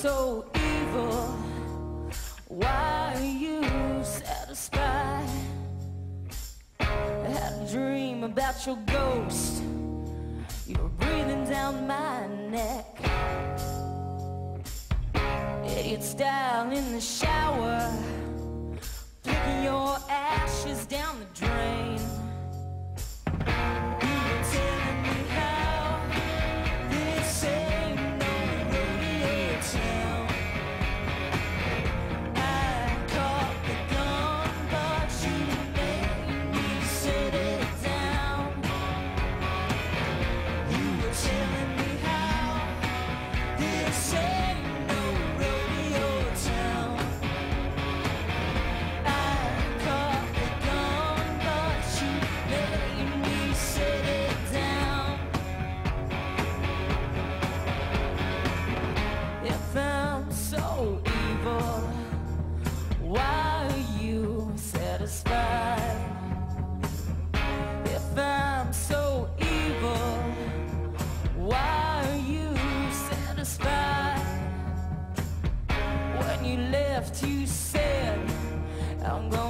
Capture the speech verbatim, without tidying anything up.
so evil, why are you satisfied? I had a dream about your ghost. You were breathing down my neck. Idiot style in the shower, flicking your ashes down the drain. You were telling me how this ain't no rodeo town. I caught the gun, but you made me set it down. You were telling me how this ain't no rodeo town. I caught the gun, but you made me set it down. If I'm so evil, why are you satisfied? If I'm so evil, why are you satisfied? When you left, you said, I'm going